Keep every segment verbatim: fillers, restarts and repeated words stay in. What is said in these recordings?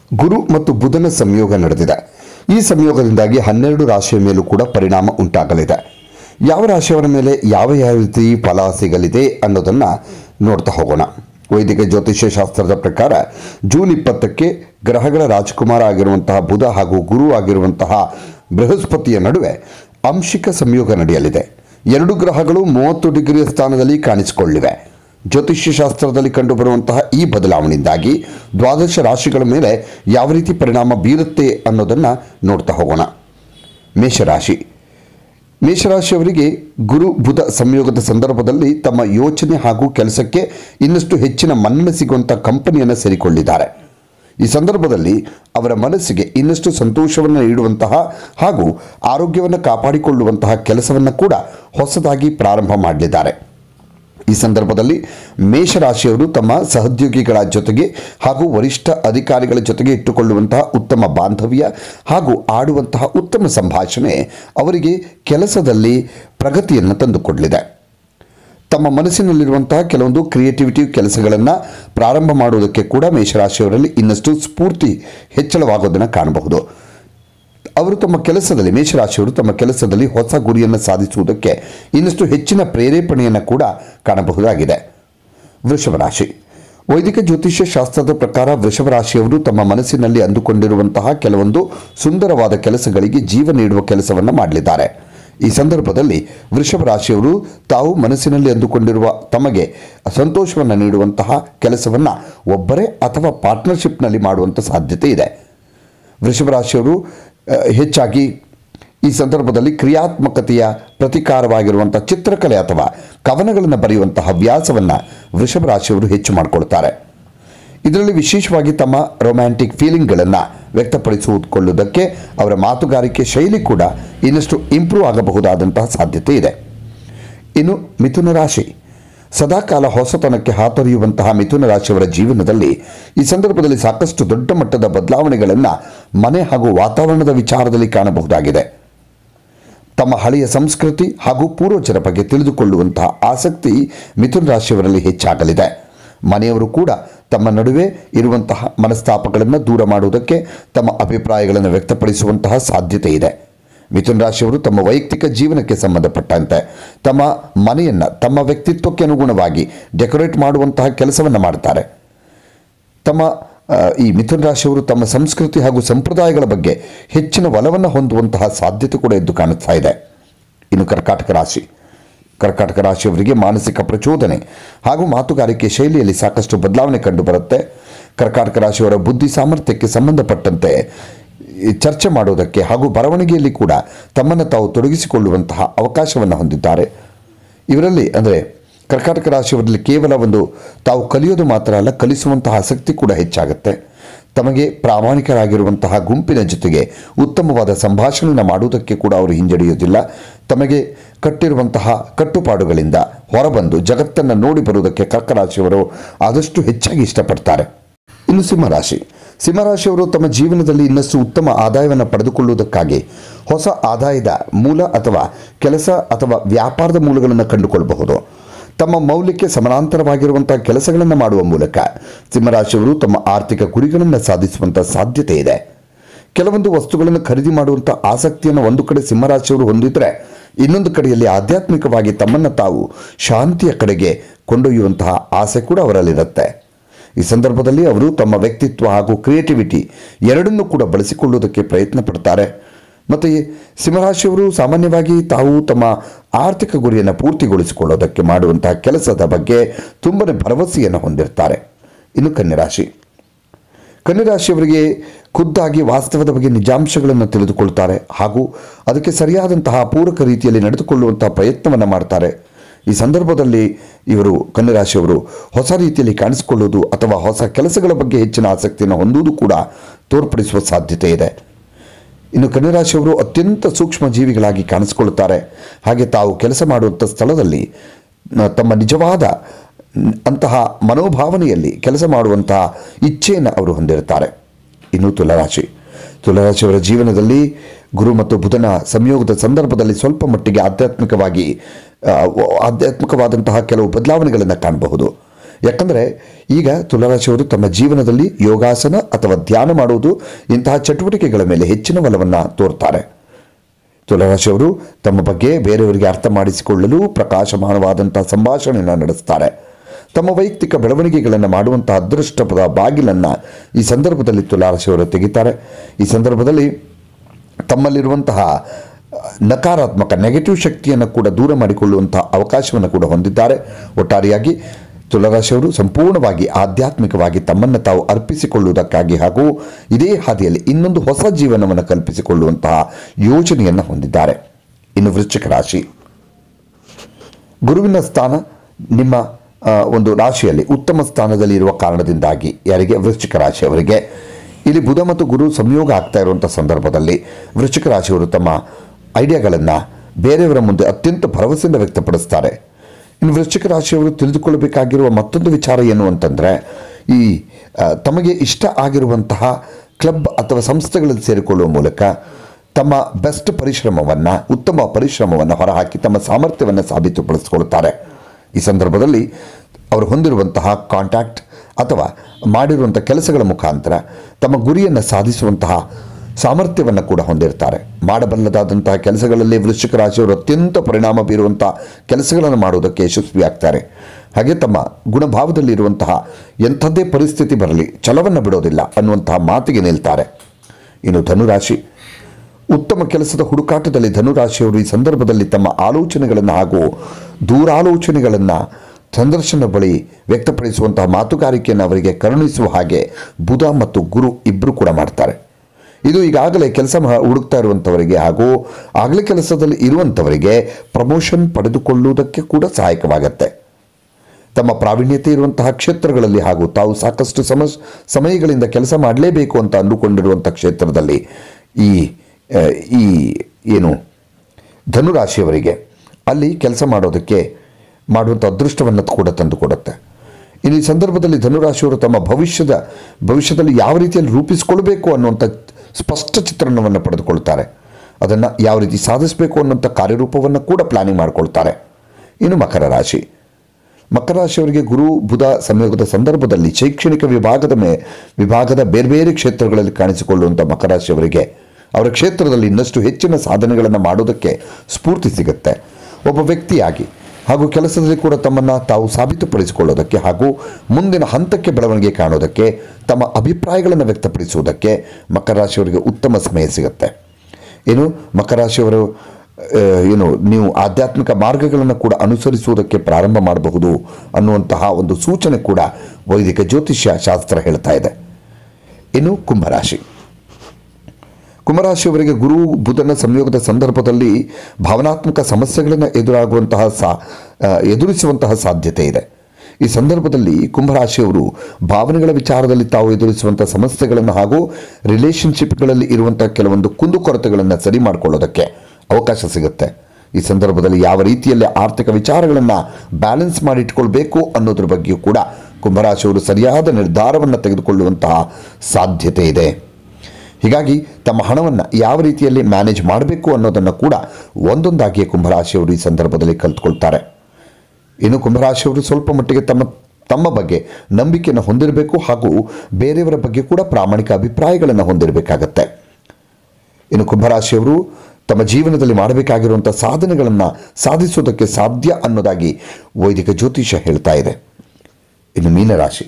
ಗುರು ಮತ್ತು ಬುಧನ ಸಂಯೋಗ ನಡೆದಿದೆ. ಈ ಸಂಯೋಗದಿಂದಾಗಿ ಹನ್ನೆರಡು ರಾಶಿಯ ಮೇಲೂ ಕೂಡ ಪರಿಣಾಮ ಉಂಟಾಗಲಿದೆ. ಯಾವ ರಾಶಿಯವರ ಮೇಲೆ ಯಾವ ಯಾವ ರೀತಿ ಫಲ ಸಿಗಲಿದೆ ಅನ್ನೋದನ್ನು ನೋಡ್ತಾ ಹೋಗೋಣ. ವೈದಿಕ ಜ್ಯೋತಿಷ್ಯ ಶಾಸ್ತ್ರದ ಪ್ರಕಾರ ಜೂನ್ ಇಪ್ಪತ್ತಕ್ಕೆ ಗ್ರಹಗಳ ರಾಜಕುಮಾರ ಆಗಿರುವಂತಹ ಬುಧ ಹಾಗೂ ಗುರು ಆಗಿರುವಂತಹ ಬೃಹಸ್ಪತಿಯ ನಡುವೆ ಆಂಶಿಕ ಸಂಯೋಗ ನಡೆಯಲಿದೆ. ಎರಡು ಗ್ರಹಗಳು ಮೂವತ್ತು ಡಿಗ್ರಿಯ ಸ್ಥಾನದಲ್ಲಿ ಕಾಣಿಸಿಕೊಳ್ಳಿವೆ. ಜ್ಯೋತಿಷ್ಯ ಶಾಸ್ತ್ರದಲ್ಲಿ ಕಂಡುಬರುವಂತಹ ಈ ಬದಲಾವಣೆಯಿಂದಾಗಿ ದ್ವಾದಶ ರಾಶಿಗಳ ಮೇಲೆ ಯಾವ ರೀತಿ ಪರಿಣಾಮ ಬೀರುತ್ತೆ ಅನ್ನೋದನ್ನು ನೋಡ್ತಾ ಹೋಗೋಣ. ಮೇಷರಾಶಿ ಮೇಷರಾಶಿಯವರಿಗೆ ಗುರು ಬುಧ ಸಂಯೋಗದ ಸಂದರ್ಭದಲ್ಲಿ ತಮ್ಮ ಯೋಚನೆ ಹಾಗೂ ಕೆಲಸಕ್ಕೆ ಇನ್ನಷ್ಟು ಹೆಚ್ಚಿನ ಮನ್ನಣೆ ಸಿಗುವಂಥ ಕಂಪನಿಯನ್ನು ಸೇರಿಕೊಂಡಿದ್ದಾರೆ. ಈ ಸಂದರ್ಭದಲ್ಲಿ ಅವರ ಮನಸ್ಸಿಗೆ ಇನ್ನಷ್ಟು ಸಂತೋಷವನ್ನು ನೀಡುವಂತಹ ಹಾಗೂ ಆರೋಗ್ಯವನ್ನು ಕಾಪಾಡಿಕೊಳ್ಳುವಂತಹ ಕೆಲಸವನ್ನು ಕೂಡ ಹೊಸದಾಗಿ ಪ್ರಾರಂಭ ಮಾಡಲಿದ್ದಾರೆ. ಈ ಸಂದರ್ಭದಲ್ಲಿ ಮೇಷರಾಶಿಯವರು ತಮ್ಮ ಸಹೋದ್ಯೋಗಿಗಳ ಜೊತೆಗೆ ಹಾಗೂ ವರಿಷ್ಠ ಅಧಿಕಾರಿಗಳ ಜೊತೆಗೆ ಇಟ್ಟುಕೊಳ್ಳುವಂತಹ ಉತ್ತಮ ಬಾಂಧವ್ಯ ಹಾಗೂ ಆಡುವಂತಹ ಉತ್ತಮ ಸಂಭಾಷಣೆ ಅವರಿಗೆ ಕೆಲಸದಲ್ಲಿ ಪ್ರಗತಿಯನ್ನು ತಂದುಕೊಡಲಿದೆ. ತಮ್ಮ ಮನಸ್ಸಿನಲ್ಲಿರುವಂತಹ ಕೆಲವೊಂದು ಕ್ರಿಯೇಟಿವಿಟಿ ಕೆಲಸಗಳನ್ನು ಪ್ರಾರಂಭ ಮಾಡುವುದಕ್ಕೆ ಕೂಡ ಮೇಷರಾಶಿಯವರಲ್ಲಿ ಇನ್ನಷ್ಟು ಸ್ಫೂರ್ತಿ ಹೆಚ್ಚಳವಾಗೋದನ್ನು ಕಾಣಬಹುದು. ಅವರು ತಮ್ಮ ಕೆಲಸದಲ್ಲಿ ಮೇಷರಾಶಿಯವರು ತಮ್ಮ ಕೆಲಸದಲ್ಲಿ ಹೊಸ ಗುರಿಯನ್ನು ಸಾಧಿಸುವುದಕ್ಕೆ ಇನ್ನಷ್ಟು ಹೆಚ್ಚಿನ ಪ್ರೇರೇಪಣೆಯನ್ನು ಕೂಡ ಕಾಣಬಹುದಾಗಿದೆ. ವೃಷಭ ರಾಶಿ ವೈದಿಕ ಜ್ಯೋತಿಷ್ಯ ಶಾಸ್ತ್ರದ ಪ್ರಕಾರ ವೃಷಭ ರಾಶಿಯವರು ತಮ್ಮ ಮನಸ್ಸಿನಲ್ಲಿ ಅಂದುಕೊಂಡಿರುವಂತಹ ಕೆಲವೊಂದು ಸುಂದರವಾದ ಕೆಲಸಗಳಿಗೆ ಜೀವ ನೀಡುವ ಕೆಲಸವನ್ನು ಮಾಡಲಿದ್ದಾರೆ. ಈ ಸಂದರ್ಭದಲ್ಲಿ ವೃಷಭ ರಾಶಿಯವರು ತಾವು ಮನಸ್ಸಿನಲ್ಲಿ ಅಂದುಕೊಂಡಿರುವ ತಮಗೆ ಸಂತೋಷವನ್ನು ನೀಡುವಂತಹ ಕೆಲಸವನ್ನು ಒಬ್ಬರೇ ಅಥವಾ ಪಾರ್ಟ್ನರ್ಶಿಪ್ನಲ್ಲಿ ಮಾಡುವಂಥ ಸಾಧ್ಯತೆ ಇದೆ. ವೃಷಭ ರಾಶಿಯವರು ಹೆಚ್ಚಾಗಿ ಈ ಸಂದರ್ಭದಲ್ಲಿ ಕ್ರಿಯಾತ್ಮಕತೆಯ ಪ್ರತಿಕಾರವಾಗಿರುವಂಥ ಚಿತ್ರಕಲೆ ಅಥವಾ ಕವನಗಳನ್ನು ಬರೆಯುವಂತಹ ಹವ್ಯಾಸವನ್ನು ವೃಷಭ ರಾಶಿಯವರು ಹೆಚ್ಚು ಮಾಡಿಕೊಳ್ತಾರೆ. ಇದರಲ್ಲಿ ವಿಶೇಷವಾಗಿ ತಮ್ಮ ರೊಮ್ಯಾಂಟಿಕ್ ಫೀಲಿಂಗ್ಗಳನ್ನು ವ್ಯಕ್ತಪಡಿಸಿಕೊಳ್ಳುವುದಕ್ಕೆ ಅವರ ಮಾತುಗಾರಿಕೆ ಶೈಲಿ ಕೂಡ ಇನ್ನಷ್ಟು ಇಂಪ್ರೂವ್ ಆಗಬಹುದಾದಂತಹ ಸಾಧ್ಯತೆ ಇದೆ. ಇನ್ನು ಮಿಥುನ ರಾಶಿ ಸದಾಕಾಲ ಹೊಸತನಕ್ಕೆ ಹಾತೊರೆಯುವಂತಹ ಮಿಥುನ ರಾಶಿಯವರ ಜೀವನದಲ್ಲಿ ಈ ಸಂದರ್ಭದಲ್ಲಿ ಸಾಕಷ್ಟು ದೊಡ್ಡ ಮಟ್ಟದ ಬದಲಾವಣೆಗಳನ್ನು ಮನೆ ಹಾಗೂ ವಾತಾವರಣದ ವಿಚಾರದಲ್ಲಿ ಕಾಣಬಹುದಾಗಿದೆ. ತಮ್ಮ ಹಳೆಯ ಸಂಸ್ಕೃತಿ ಹಾಗೂ ಪೂರ್ವಜರ ಬಗ್ಗೆ ತಿಳಿದುಕೊಳ್ಳುವಂತಹ ಆಸಕ್ತಿ ಮಿಥುನ ರಾಶಿಯವರಲ್ಲಿ ಹೆಚ್ಚಾಗಲಿದೆ. ಮನೆಯವರು ಕೂಡ ತಮ್ಮ ನಡುವೆ ಇರುವಂತಹ ಮನಸ್ತಾಪಗಳನ್ನು ದೂರ ಮಾಡುವುದಕ್ಕೆ ತಮ್ಮ ಅಭಿಪ್ರಾಯಗಳನ್ನು ವ್ಯಕ್ತಪಡಿಸುವಂತಹ ಸಾಧ್ಯತೆ ಇದೆ. ಮಿಥುನ ರಾಶಿಯವರು ತಮ್ಮ ವೈಯಕ್ತಿಕ ಜೀವನಕ್ಕೆ ಸಂಬಂಧಪಟ್ಟಂತೆ ತಮ್ಮ ಮನೆಯನ್ನು ತಮ್ಮ ವ್ಯಕ್ತಿತ್ವಕ್ಕೆ ಅನುಗುಣವಾಗಿ ಡೆಕೋರೇಟ್ ಮಾಡುವಂತಹ ಕೆಲಸವನ್ನು ಮಾಡ್ತಾರೆ. ತಮ್ಮ ಈ ಮಿಥುನ ರಾಶಿಯವರು ತಮ್ಮ ಸಂಸ್ಕೃತಿ ಹಾಗೂ ಸಂಪ್ರದಾಯಗಳ ಬಗ್ಗೆ ಹೆಚ್ಚಿನ ಒಲವನ್ನು ಹೊಂದುವಂತಹ ಸಾಧ್ಯತೆ ಕೂಡ ಎದ್ದು ಕಾಣುತ್ತಾ ಇದೆ. ಇನ್ನು ಕರ್ಕಾಟಕ ರಾಶಿ ಕರ್ಕಾಟಕ ರಾಶಿಯವರಿಗೆ ಮಾನಸಿಕ ಪ್ರಚೋದನೆ ಹಾಗೂ ಮಾತುಗಾರಿಕೆ ಶೈಲಿಯಲ್ಲಿ ಸಾಕಷ್ಟು ಬದಲಾವಣೆ ಕಂಡುಬರುತ್ತೆ. ಕರ್ಕಾಟಕ ರಾಶಿಯವರ ಬುದ್ಧಿ ಸಾಮರ್ಥ್ಯಕ್ಕೆ ಸಂಬಂಧಪಟ್ಟಂತೆ ಚರ್ಚೆ ಮಾಡುವುದಕ್ಕೆ ಹಾಗೂ ಬರವಣಿಗೆಯಲ್ಲಿ ಕೂಡ ತಮ್ಮನ್ನು ತಾವು ತೊಡಗಿಸಿಕೊಳ್ಳುವಂತಹ ಅವಕಾಶವನ್ನು ಹೊಂದಿದ್ದಾರೆ. ಇವರಲ್ಲಿ ಅಂದರೆ ಕರ್ಕಾಟಕ ರಾಶಿಯವರಲ್ಲಿ ಕೇವಲ ಒಂದು ತಾವು ಕಲಿಯೋದು ಮಾತ್ರ ಅಲ್ಲ, ಕಲಿಸುವಂತಹ ಆಸಕ್ತಿ ಕೂಡ ಹೆಚ್ಚಾಗುತ್ತೆ. ತಮಗೆ ಪ್ರಾಮಾಣಿಕರಾಗಿರುವಂತಹ ಗುಂಪಿನ ಜೊತೆಗೆ ಉತ್ತಮವಾದ ಸಂಭಾಷಣೆಯನ್ನು ಮಾಡುವುದಕ್ಕೆ ಕೂಡ ಅವರು ಹಿಂಜರಿಯುವುದಿಲ್ಲ. ತಮಗೆ ಕಟ್ಟಿರುವಂತಹ ಕಟ್ಟುಪಾಡುಗಳಿಂದ ಹೊರಬಂದು ಜಗತ್ತನ್ನು ನೋಡಿ ಬರುವುದಕ್ಕೆ ಕರ್ಕರಾಶಿಯವರು ಆದಷ್ಟು ಹೆಚ್ಚಾಗಿ ಇಷ್ಟಪಡ್ತಾರೆ. ಇನ್ನು ಸಿಂಹರಾಶಿ ಸಿಂಹರಾಶಿಯವರು ತಮ್ಮ ಜೀವನದಲ್ಲಿ ಇನ್ನಷ್ಟು ಉತ್ತಮ ಆದಾಯವನ್ನು ಪಡೆದುಕೊಳ್ಳುವುದಕ್ಕಾಗಿ ಹೊಸ ಆದಾಯದ ಮೂಲ ಅಥವಾ ಕೆಲಸ ಅಥವಾ ವ್ಯಾಪಾರದ ಮೂಲಗಳನ್ನು ಕಂಡುಕೊಳ್ಳಬಹುದು. ತಮ್ಮ ಮೌಲ್ಯಕ್ಕೆ ಸಮಾನಾಂತರವಾಗಿರುವಂತಹ ಕೆಲಸಗಳನ್ನು ಮಾಡುವ ಮೂಲಕ ಸಿಂಹರಾಶಿಯವರು ತಮ್ಮ ಆರ್ಥಿಕ ಗುರಿಗಳನ್ನು ಸಾಧಿಸುವಂಥ ಸಾಧ್ಯತೆ ಇದೆ. ಕೆಲವೊಂದು ವಸ್ತುಗಳನ್ನು ಖರೀದಿ ಮಾಡುವಂಥ ಆಸಕ್ತಿಯನ್ನು ಒಂದು ಕಡೆ ಸಿಂಹರಾಶಿಯವರು ಹೊಂದಿದರೆ, ಇನ್ನೊಂದು ಕಡೆಯಲ್ಲಿ ಆಧ್ಯಾತ್ಮಿಕವಾಗಿ ತಮ್ಮನ್ನು ತಾವು ಶಾಂತಿಯ ಕಡೆಗೆ ಕೊಂಡೊಯ್ಯುವಂತಹ ಆಸೆ ಕೂಡ ಅವರಲ್ಲಿರುತ್ತೆ. ಈ ಸಂದರ್ಭದಲ್ಲಿ ಅವರು ತಮ್ಮ ವ್ಯಕ್ತಿತ್ವ ಹಾಗೂ ಕ್ರಿಯೇಟಿವಿಟಿ ಎರಡನ್ನೂ ಕೂಡ ಬಳಸಿಕೊಳ್ಳುವುದಕ್ಕೆ ಪ್ರಯತ್ನ ಪಡ್ತಾರೆ. ಮತ್ತು ಸಿಂಹರಾಶಿಯವರು ಸಾಮಾನ್ಯವಾಗಿ ತಾವು ತಮ್ಮ ಆರ್ಥಿಕ ಗುರಿಯನ್ನು ಪೂರ್ತಿಗೊಳಿಸಿಕೊಳ್ಳೋದಕ್ಕೆ ಮಾಡುವಂತಹ ಕೆಲಸದ ಬಗ್ಗೆ ತುಂಬನೇ ಭರವಸೆಯನ್ನು ಹೊಂದಿರ್ತಾರೆ. ಇನ್ನು ಕನ್ಯರಾಶಿ ಕನ್ಯರಾಶಿಯವರಿಗೆ ಖುದ್ದಾಗಿ ವಾಸ್ತವದ ಬಗ್ಗೆ ನಿಜಾಂಶಗಳನ್ನು ತಿಳಿದುಕೊಳ್ತಾರೆ ಹಾಗೂ ಅದಕ್ಕೆ ಸರಿಯಾದಂತಹ ಪೂರಕ ರೀತಿಯಲ್ಲಿ ನಡೆದುಕೊಳ್ಳುವಂತಹ ಪ್ರಯತ್ನವನ್ನು ಮಾಡ್ತಾರೆ. ಈ ಸಂದರ್ಭದಲ್ಲಿ ಇವರು ಕನ್ಯರಾಶಿಯವರು ಹೊಸ ರೀತಿಯಲ್ಲಿ ಕಾಣಿಸಿಕೊಳ್ಳುವುದು ಅಥವಾ ಹೊಸ ಕೆಲಸಗಳ ಬಗ್ಗೆ ಹೆಚ್ಚಿನ ಆಸಕ್ತಿಯನ್ನು ಹೊಂದುವುದು ಕೂಡ ತೋರ್ಪಡಿಸುವ ಸಾಧ್ಯತೆ ಇದೆ. ಇನ್ನು ಕನ್ಯರಾಶಿಯವರು ಅತ್ಯಂತ ಸೂಕ್ಷ್ಮ ಜೀವಿಗಳಾಗಿ ಕಾಣಿಸಿಕೊಳ್ಳುತ್ತಾರೆ. ಹಾಗೆ ತಾವು ಕೆಲಸ ಮಾಡುವಂಥ ಸ್ಥಳದಲ್ಲಿ ತಮ್ಮ ನಿಜವಾದ ಅಂತಹ ಮನೋಭಾವನೆಯಲ್ಲಿ ಕೆಲಸ ಮಾಡುವಂತಹ ಇಚ್ಛೆಯನ್ನು ಅವರು ಹೊಂದಿರುತ್ತಾರೆ. ಇನ್ನು ತುಲಾರಾಶಿ ತುಲಾರಾಶಿಯವರ ಜೀವನದಲ್ಲಿ ಗುರು ಮತ್ತು ಬುಧನ ಸಂಯೋಗದ ಸಂದರ್ಭದಲ್ಲಿ ಸ್ವಲ್ಪ ಮಟ್ಟಿಗೆ ಆಧ್ಯಾತ್ಮಿಕವಾಗಿ ಆಧ್ಯಾತ್ಮಿಕವಾದಂತಹ ಕೆಲವು ಬದಲಾವಣೆಗಳನ್ನು ಕಾಣಬಹುದು. ಯಾಕಂದರೆ ಈಗ ತುಲಾರಾಶಿಯವರು ತಮ್ಮ ಜೀವನದಲ್ಲಿ ಯೋಗಾಸನ ಅಥವಾ ಧ್ಯಾನ ಮಾಡುವುದು ಇಂತಹ ಚಟುವಟಿಕೆಗಳ ಮೇಲೆ ಹೆಚ್ಚಿನ ಒಲವನ್ನು ತೋರ್ತಾರೆ. ತುಲಾರಾಶಿಯವರು ತಮ್ಮ ಬಗ್ಗೆ ಬೇರೆಯವರಿಗೆ ಅರ್ಥ ಮಾಡಿಸಿಕೊಳ್ಳಲು ಪ್ರಕಾಶಮಾನವಾದಂಥ ಸಂಭಾಷಣೆಯನ್ನು ನಡೆಸ್ತಾರೆ. ತಮ್ಮ ವೈಯಕ್ತಿಕ ಬೆಳವಣಿಗೆಗಳನ್ನು ಮಾಡುವಂತಹ ಅದೃಷ್ಟದ ಬಾಗಿಲನ್ನು ಈ ಸಂದರ್ಭದಲ್ಲಿ ತುಲಾರಾಶಿಯವರು ತೆಗಿತಾರೆ. ಈ ಸಂದರ್ಭದಲ್ಲಿ ತಮ್ಮಲ್ಲಿರುವಂತಹ ನಕಾರಾತ್ಮಕ ನೆಗೆಟಿವ್ ಶಕ್ತಿಯನ್ನು ಕೂಡ ದೂರ ಮಾಡಿಕೊಳ್ಳುವಂತಹ ಅವಕಾಶವನ್ನು ಕೂಡ ಹೊಂದಿದ್ದಾರೆ. ಒಟ್ಟಾರೆಯಾಗಿ ತುಲಾರಾಶಿಯವರು ಸಂಪೂರ್ಣವಾಗಿ ಆಧ್ಯಾತ್ಮಿಕವಾಗಿ ತಮ್ಮನ್ನು ತಾವು ಅರ್ಪಿಸಿಕೊಳ್ಳುವುದಕ್ಕಾಗಿ ಹಾಗೂ ಇದೇ ಹಾದಿಯಲ್ಲಿ ಇನ್ನೊಂದು ಹೊಸ ಜೀವನವನ್ನು ಕಲ್ಪಿಸಿಕೊಳ್ಳುವಂತಹ ಯೋಜನೆಯನ್ನು ಹೊಂದಿದ್ದಾರೆ. ಇನ್ನು ವೃಶ್ಚಿಕ ರಾಶಿ, ಗುರುವಿನ ಸ್ಥಾನ ನಿಮ್ಮ ಒಂದು ರಾಶಿಯಲ್ಲಿ ಉತ್ತಮ ಸ್ಥಾನದಲ್ಲಿ ಇರುವ ಕಾರಣದಿಂದಾಗಿ ಯಾರಿಗೆ ವೃಶ್ಚಿಕ ರಾಶಿಯವರಿಗೆ ಇಲ್ಲಿ ಬುಧ ಮತ್ತು ಗುರು ಸಂಯೋಗ ಆಗ್ತಾ ಇರುವಂಥ ಸಂದರ್ಭದಲ್ಲಿ ವೃಶ್ಚಿಕ ರಾಶಿಯವರು ತಮ್ಮ ಐಡಿಯಾಗಳನ್ನು ಬೇರೆಯವರ ಮುಂದೆ ಅತ್ಯಂತ ಭರವಸೆಯಿಂದ ವ್ಯಕ್ತಪಡಿಸ್ತಾರೆ. ಇನ್ನು ವೃಶ್ಚಿಕ ರಾಶಿಯವರು ತಿಳಿದುಕೊಳ್ಳಬೇಕಾಗಿರುವ ಮತ್ತೊಂದು ವಿಚಾರ ಏನು ಅಂತಂದರೆ, ಈ ತಮಗೆ ಇಷ್ಟ ಆಗಿರುವಂತಹ ಕ್ಲಬ್ ಅಥವಾ ಸಂಸ್ಥೆಗಳಲ್ಲಿ ಸೇರಿಕೊಳ್ಳುವ ಮೂಲಕ ತಮ್ಮ ಬೆಸ್ಟ್ ಪರಿಶ್ರಮವನ್ನು ಉತ್ತಮ ಪರಿಶ್ರಮವನ್ನು ಹೊರಹಾಕಿ ತಮ್ಮ ಸಾಮರ್ಥ್ಯವನ್ನು ಸಾಬೀತುಪಡಿಸಿಕೊಳ್ತಾರೆ. ಈ ಸಂದರ್ಭದಲ್ಲಿ ಅವರು ಹೊಂದಿರುವಂತಹ ಕಾಂಟ್ಯಾಕ್ಟ್ ಅಥವಾ ಮಾಡಿರುವಂಥ ಕೆಲಸಗಳ ಮುಖಾಂತರ ತಮ್ಮ ಗುರಿಯನ್ನು ಸಾಧಿಸುವಂತಹ ಸಾಮರ್ಥ್ಯವನ್ನು ಕೂಡ ಹೊಂದಿರ್ತಾರೆ. ಮಾಡಬಲ್ಲದಾದಂತಹ ಕೆಲಸಗಳಲ್ಲಿ ವೃಶ್ಚಿಕ ರಾಶಿಯವರು ಅತ್ಯಂತ ಪರಿಣಾಮ ಬೀರುವಂಥ ಕೆಲಸಗಳನ್ನು ಮಾಡುವುದಕ್ಕೆ ಯಶಸ್ವಿಯಾಗ್ತಾರೆ. ಹಾಗೆ ತಮ್ಮ ಗುಣಭಾವದಲ್ಲಿರುವಂತಹ ಎಂಥದ್ದೇ ಪರಿಸ್ಥಿತಿ ಬರಲಿ ಛಲವನ್ನು ಬಿಡೋದಿಲ್ಲ ಅನ್ನುವಂತಹ ಮಾತಿಗೆ ನಿಲ್ತಾರೆ. ಇನ್ನು ಧನುರಾಶಿ, ಉತ್ತಮ ಕೆಲಸದ ಹುಡುಕಾಟದಲ್ಲಿ ಧನುರಾಶಿಯವರು ಈ ಸಂದರ್ಭದಲ್ಲಿ ತಮ್ಮ ಆಲೋಚನೆಗಳನ್ನು ಹಾಗೂ ದೂರಾಲೋಚನೆಗಳನ್ನು ಸಂದರ್ಶನ ಬಳಿ ವ್ಯಕ್ತಪಡಿಸುವಂತಹ ಮಾತುಗಾರಿಕೆಯನ್ನು ಅವರಿಗೆ ಕರುಣಿಸುವ ಹಾಗೆ ಬುಧ ಮತ್ತು ಗುರು ಇಬ್ಬರು ಕೂಡ ಮಾಡ್ತಾರೆ. ಇದು ಈಗಾಗಲೇ ಕೆಲಸ ಹುಡುಕ್ತಾ ಇರುವಂಥವರಿಗೆ ಹಾಗೂ ಆಗಲೇ ಕೆಲಸದಲ್ಲಿ ಇರುವಂಥವರಿಗೆ ಪ್ರಮೋಷನ್ ಪಡೆದುಕೊಳ್ಳುವುದಕ್ಕೆ ಕೂಡ ಸಹಾಯಕವಾಗತ್ತೆ. ತಮ್ಮ ಪ್ರಾವೀಣ್ಯತೆ ಇರುವಂತಹ ಕ್ಷೇತ್ರಗಳಲ್ಲಿ ಹಾಗೂ ತಾವು ಸಾಕಷ್ಟು ಸಮ ಸಮಯಗಳಿಂದ ಕೆಲಸ ಮಾಡಲೇಬೇಕು ಅಂತ ಅಂದುಕೊಂಡಿರುವಂಥ ಕ್ಷೇತ್ರದಲ್ಲಿ ಈ ಈ ಏನು ಧನುರಾಶಿಯವರಿಗೆ ಅಲ್ಲಿ ಕೆಲಸ ಮಾಡೋದಕ್ಕೆ ಮಾಡುವಂಥ ಅದೃಷ್ಟವನ್ನು ಕೂಡ ತಂದುಕೊಡುತ್ತೆ. ಇನ್ನು ಈ ಸಂದರ್ಭದಲ್ಲಿ ಧನುರಾಶಿಯವರು ತಮ್ಮ ಭವಿಷ್ಯದ ಭವಿಷ್ಯದಲ್ಲಿ ಯಾವ ರೀತಿಯಲ್ಲಿ ರೂಪಿಸಿಕೊಳ್ಬೇಕು ಅನ್ನುವಂಥ ಸ್ಪಷ್ಟ ಚಿತ್ರಣವನ್ನು ಪಡೆದುಕೊಳ್ತಾರೆ. ಅದನ್ನು ಯಾವ ರೀತಿ ಸಾಧಿಸಬೇಕು ಅನ್ನುವಂಥ ಕಾರ್ಯರೂಪವನ್ನು ಕೂಡ ಪ್ಲಾನಿಂಗ್ ಮಾಡಿಕೊಳ್ತಾರೆ. ಇನ್ನು ಮಕರ ರಾಶಿ, ಮಕರ ರಾಶಿಯವರಿಗೆ ಗುರು ಬುಧ ಸಂಯೋಗದ ಸಂದರ್ಭದಲ್ಲಿ ಶೈಕ್ಷಣಿಕ ವಿಭಾಗದ ಮೇ ವಿಭಾಗದ ಬೇರೆ ಬೇರೆ ಕ್ಷೇತ್ರಗಳಲ್ಲಿ ಕಾಣಿಸಿಕೊಳ್ಳುವಂಥ ಮಕರ ರಾಶಿಯವರಿಗೆ ಅವರ ಕ್ಷೇತ್ರದಲ್ಲಿ ಇನ್ನಷ್ಟು ಹೆಚ್ಚಿನ ಸಾಧನೆಗಳನ್ನು ಮಾಡೋದಕ್ಕೆ ಸ್ಫೂರ್ತಿ ಸಿಗುತ್ತೆ. ಒಬ್ಬ ವ್ಯಕ್ತಿಯಾಗಿ ಹಾಗೂ ಕೆಲಸದಲ್ಲಿ ಕೂಡ ತಮ್ಮನ್ನು ತಾವು ಸಾಬೀತುಪಡಿಸಿಕೊಳ್ಳೋದಕ್ಕೆ ಹಾಗೂ ಮುಂದಿನ ಹಂತಕ್ಕೆ ಬೆಳವಣಿಗೆ ಕಾಣೋದಕ್ಕೆ ತಮ್ಮ ಅಭಿಪ್ರಾಯಗಳನ್ನು ವ್ಯಕ್ತಪಡಿಸುವುದಕ್ಕೆ ಮಕರ ರಾಶಿಯವರಿಗೆ ಉತ್ತಮ ಸಮಯ ಸಿಗುತ್ತೆ. ಏನು ಮಕರ ರಾಶಿಯವರು ಏನು ನೀವು ಆಧ್ಯಾತ್ಮಿಕ ಮಾರ್ಗಗಳನ್ನು ಕೂಡ ಅನುಸರಿಸುವುದಕ್ಕೆ ಪ್ರಾರಂಭ ಮಾಡಬಹುದು ಅನ್ನುವಂತಹ ಒಂದು ಸೂಚನೆ ಕೂಡ ವೈದಿಕ ಜ್ಯೋತಿಷ್ಯ ಶಾಸ್ತ್ರ ಹೇಳ್ತಾ ಇದೆ. ಇನ್ನು ಕುಂಭರಾಶಿ, ಕುಂಭರಾಶಿಯವರಿಗೆ ಗುರು ಬುಧನ ಸಂಯೋಗದ ಸಂದರ್ಭದಲ್ಲಿ ಭಾವನಾತ್ಮಕ ಸಮಸ್ಯೆಗಳನ್ನು ಎದುರಾಗುವಂತಹ ಸಾ ಎದುರಿಸುವಂತಹ ಸಾಧ್ಯತೆ ಇದೆ. ಈ ಸಂದರ್ಭದಲ್ಲಿ ಕುಂಭರಾಶಿಯವರು ಭಾವನೆಗಳ ವಿಚಾರದಲ್ಲಿ ತಾವು ಎದುರಿಸುವಂಥ ಸಮಸ್ಯೆಗಳನ್ನು ಹಾಗೂ ರಿಲೇಷನ್ಶಿಪ್ಗಳಲ್ಲಿ ಇರುವಂಥ ಕೆಲವೊಂದು ಕುಂದುಕೊರತೆಗಳನ್ನು ಸರಿ ಮಾಡಿಕೊಳ್ಳೋದಕ್ಕೆ ಅವಕಾಶ ಸಿಗುತ್ತೆ. ಈ ಸಂದರ್ಭದಲ್ಲಿ ಯಾವ ರೀತಿಯಲ್ಲಿ ಆರ್ಥಿಕ ವಿಚಾರಗಳನ್ನು ಬ್ಯಾಲೆನ್ಸ್ ಮಾಡಿಟ್ಕೊಳ್ಬೇಕು ಅನ್ನೋದ್ರ ಬಗ್ಗೆಯೂ ಕೂಡ ಕುಂಭರಾಶಿಯವರು ಸರಿಯಾದ ನಿರ್ಧಾರವನ್ನು ತೆಗೆದುಕೊಳ್ಳುವಂತಹ ಸಾಧ್ಯತೆ ಇದೆ. ಹೀಗಾಗಿ ತಮ್ಮ ಹಣವನ್ನು ಯಾವ ರೀತಿಯಲ್ಲಿ ಮ್ಯಾನೇಜ್ ಮಾಡಬೇಕು ಅನ್ನೋದನ್ನು ಕೂಡ ಒಂದೊಂದಾಗಿಯೇ ಕುಂಭರಾಶಿಯವರು ಈ ಸಂದರ್ಭದಲ್ಲಿ ಕಲ್ತ್ಕೊಳ್ತಾರೆ. ಇನ್ನು ಕುಂಭರಾಶಿಯವರು ಸ್ವಲ್ಪ ಮಟ್ಟಿಗೆ ತಮ್ಮ ತಮ್ಮ ಬಗ್ಗೆ ನಂಬಿಕೆಯನ್ನು ಹೊಂದಿರಬೇಕು ಹಾಗೂ ಬೇರೆಯವರ ಬಗ್ಗೆ ಕೂಡ ಪ್ರಾಮಾಣಿಕ ಅಭಿಪ್ರಾಯಗಳನ್ನು ಹೊಂದಿರಬೇಕಾಗತ್ತೆ. ಇನ್ನು ಕುಂಭರಾಶಿಯವರು ತಮ್ಮ ಜೀವನದಲ್ಲಿ ಮಾಡಬೇಕಾಗಿರುವಂಥ ಸಾಧನೆಗಳನ್ನು ಸಾಧಿಸೋದಕ್ಕೆ ಸಾಧ್ಯ ಅನ್ನೋದಾಗಿ ವೈದಿಕ ಜ್ಯೋತಿಷ್ಯ ಹೇಳ್ತಾ ಇದೆ. ಇನ್ನು ಮೀನರಾಶಿ,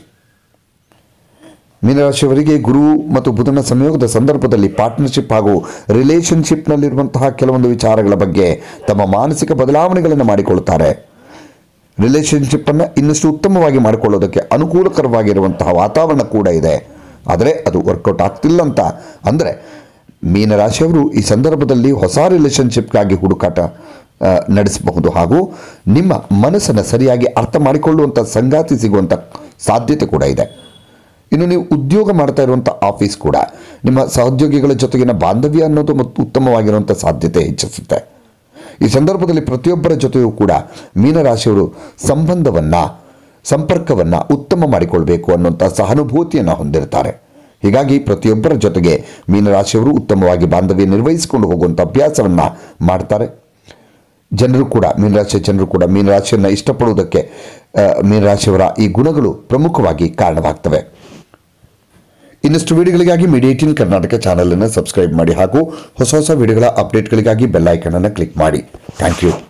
ಮೀನರಾಶಿಯವರಿಗೆ ಗುರು ಮತ್ತು ಬುಧನ ಸಂಯೋಗದ ಸಂದರ್ಭದಲ್ಲಿ ಪಾರ್ಟ್ನರ್ಶಿಪ್ ಹಾಗೂ ರಿಲೇಷನ್ಶಿಪ್ನಲ್ಲಿರುವಂತಹ ಕೆಲವೊಂದು ವಿಚಾರಗಳ ಬಗ್ಗೆ ತಮ್ಮ ಮಾನಸಿಕ ಬದಲಾವಣೆಗಳನ್ನು ಮಾಡಿಕೊಳ್ಳುತ್ತಾರೆ. ರಿಲೇಷನ್ಶಿಪ್ಪನ್ನು ಇನ್ನಷ್ಟು ಉತ್ತಮವಾಗಿ ಮಾಡಿಕೊಳ್ಳೋದಕ್ಕೆ ಅನುಕೂಲಕರವಾಗಿರುವಂತಹ ವಾತಾವರಣ ಕೂಡ ಇದೆ. ಆದರೆ ಅದು ವರ್ಕೌಟ್ ಆಗ್ತಿಲ್ಲ ಅಂತ ಅಂದರೆ ಮೀನರಾಶಿಯವರು ಈ ಸಂದರ್ಭದಲ್ಲಿ ಹೊಸ ರಿಲೇಷನ್ಶಿಪ್ಗಾಗಿ ಹುಡುಕಾಟ ನಡೆಸಬಹುದು ಹಾಗೂ ನಿಮ್ಮ ಮನಸ್ಸನ್ನು ಸರಿಯಾಗಿ ಅರ್ಥ ಮಾಡಿಕೊಳ್ಳುವಂಥ ಸಂಗಾತಿ ಸಿಗುವಂಥ ಸಾಧ್ಯತೆ ಕೂಡ ಇದೆ. ಇನ್ನು ನೀವು ಉದ್ಯೋಗ ಮಾಡ್ತಾ ಇರುವಂಥ ಆಫೀಸ್ ಕೂಡ ನಿಮ್ಮ ಸಹೋದ್ಯೋಗಿಗಳ ಜೊತೆಗಿನ ಬಾಂಧವ್ಯ ಅನ್ನೋದು ಮತ್ತು ಉತ್ತಮವಾಗಿರುವಂಥ ಸಾಧ್ಯತೆ ಹೆಚ್ಚಿಸುತ್ತೆ. ಈ ಸಂದರ್ಭದಲ್ಲಿ ಪ್ರತಿಯೊಬ್ಬರ ಜೊತೆಯೂ ಕೂಡ ಮೀನರಾಶಿಯವರು ಸಂಬಂಧವನ್ನು ಸಂಪರ್ಕವನ್ನು ಉತ್ತಮ ಮಾಡಿಕೊಳ್ಬೇಕು ಅನ್ನುವಂಥ ಸಹಾನುಭೂತಿಯನ್ನು ಹೊಂದಿರ್ತಾರೆ. ಹೀಗಾಗಿ ಪ್ರತಿಯೊಬ್ಬರ ಜೊತೆಗೆ ಮೀನರಾಶಿಯವರು ಉತ್ತಮವಾಗಿ ಬಾಂಧವ್ಯ ನಿರ್ವಹಿಸಿಕೊಂಡು ಹೋಗುವಂಥ ಅಭ್ಯಾಸವನ್ನು ಮಾಡ್ತಾರೆ. ಜನರು ಕೂಡ ಮೀನರಾಶಿಯ ಜನರು ಕೂಡ ಮೀನರಾಶಿಯನ್ನು ಇಷ್ಟಪಡುವುದಕ್ಕೆ ಮೀನರಾಶಿಯವರ ಈ ಗುಣಗಳು ಪ್ರಮುಖವಾಗಿ ಕಾರಣವಾಗ್ತವೆ. ಇನ್ನಷ್ಟು ವಿಡಿಯೋಗಳಿಗಾಗಿ ಮೀಡಿಯಾ ಏಟೀನ್ ಕರ್ನಾಟಕ ಚಾನಲ್ ಅನ್ನು ಸಬ್ಸ್ಕ್ರೈಬ್ ಮಾಡಿ ಹಾಗೂ ಹೊಸ ಹೊಸ ವಿಡಿಯೋಗಳ ಅಪ್ಡೇಟ್ಗಳಿಗಾಗಿ ಬೆಲ್ ಐಕಾನ್ ಅನ್ನು ಕ್ಲಿಕ್ ಮಾಡಿ. Thank you.